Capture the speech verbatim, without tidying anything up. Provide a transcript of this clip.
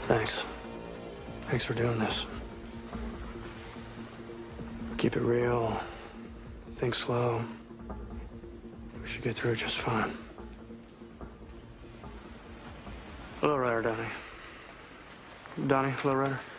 Thanks. Thanks for doing this. Keep it real. Think slow. We should get through it just fine. Lowrider, Donnie. Donnie, Lowrider.